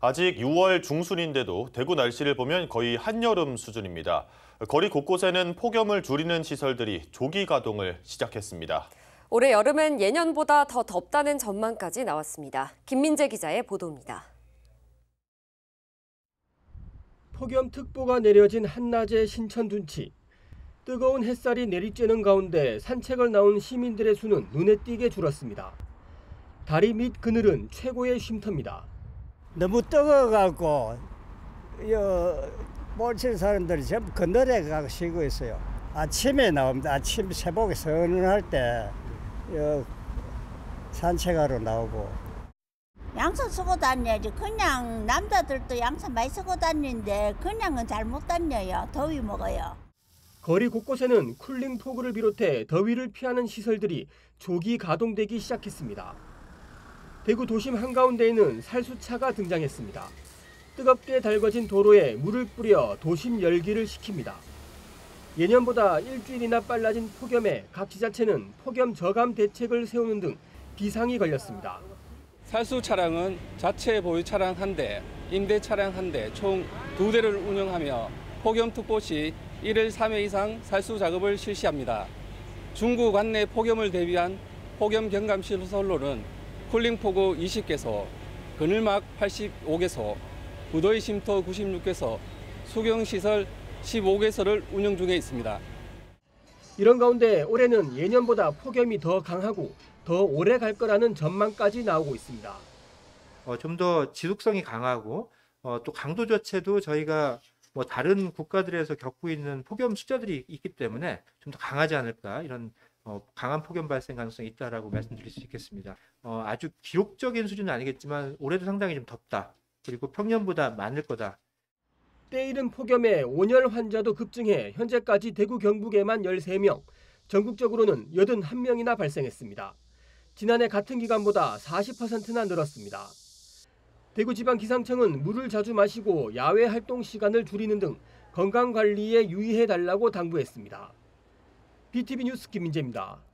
아직 6월 중순인데도 대구 날씨를 보면 거의 한여름 수준입니다. 거리 곳곳에는 폭염을 줄이는 시설들이 조기 가동을 시작했습니다. 올해 여름은 예년보다 더 덥다는 전망까지 나왔습니다. 김민재 기자의 보도입니다. 폭염특보가 내려진 한낮의 신천 둔치. 뜨거운 햇살이 내리쬐는 가운데 산책을 나온 시민들의 수는 눈에 띄게 줄었습니다. 다리 밑 그늘은 최고의 쉼터입니다. 너무 뜨거워갖고 모친 사람들이 전부 그늘에 가서 쉬고 있어요. 아침에 나옵니다. 아침 새벽에 서늘할 때 산책하러 나오고. 양산 쓰고 다녀야지. 그냥 남자들도 양산 많이 쓰고 다니는데 그냥은 잘 못 다녀요. 더위 먹어요. 거리 곳곳에는 쿨링 포구를 비롯해 더위를 피하는 시설들이 조기 가동되기 시작했습니다. 대구 도심 한가운데에는 살수차가 등장했습니다. 뜨겁게 달궈진 도로에 물을 뿌려 도심 열기를 식힙니다. 예년보다 일주일이나 빨라진 폭염에 각 지자체는 폭염 저감 대책을 세우는 등 비상이 걸렸습니다. 살수 차량은 자체 보유 차량 1대, 임대 차량 1대, 총 2대를 운영하며 폭염특보 시 1일 3회 이상 살수 작업을 실시합니다. 중구 관내 폭염을 대비한 폭염 경감 시설로는 쿨링포구 20개소, 그늘막 85개소, 무더위 쉼터 96개소, 수경시설 15개소를 운영 중에 있습니다. 이런 가운데 올해는 예년보다 폭염이 더 강하고 더 오래 갈 거라는 전망까지 나오고 있습니다. 좀 더 지속성이 강하고 또 강도 자체도 저희가 다른 국가들에서 겪고 있는 폭염 숫자들이 있기 때문에 좀 더 강하지 않을까, 이런 강한 폭염 발생 가능성이 있다라고 말씀드릴 수 있겠습니다. 아주 기록적인 수준은 아니겠지만 올해도 상당히 좀 덥다. 그리고 평년보다 많을 거다. 때이른 폭염에 온열 환자도 급증해 현재까지 대구 경북에만 13명, 전국적으로는 81명이나 발생했습니다. 지난해 같은 기간보다 40%나 늘었습니다. 대구지방기상청은 물을 자주 마시고 야외 활동 시간을 줄이는 등 건강관리에 유의해달라고 당부했습니다. BTV 뉴스 김민재입니다.